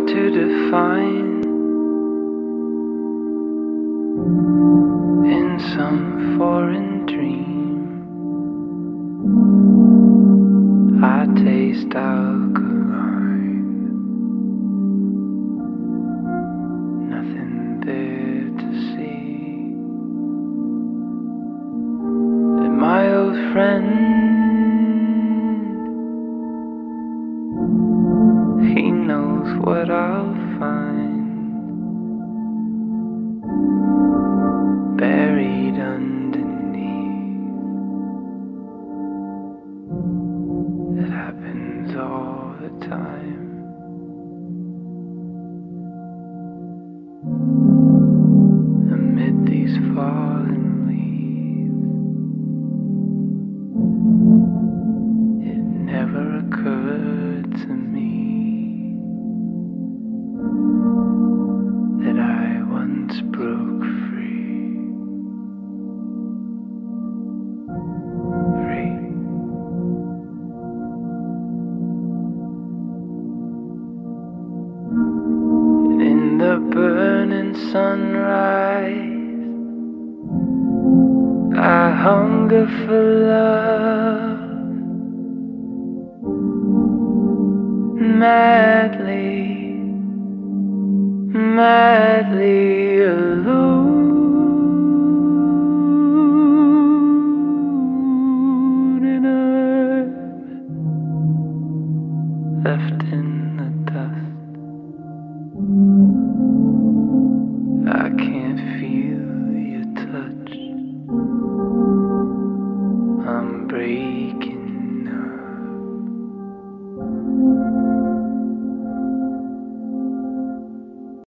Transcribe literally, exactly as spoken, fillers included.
hard to define in some foreign dream. I taste alkaline, nothing there to see. And my old friend, he knows what I'll find buried underneath. It happens all the time. Amid these fallen leaves, it never occurred to me that I once broke free. Free. And in the burning sunrise, I hunger for love. Madly, madly alone in earth, left in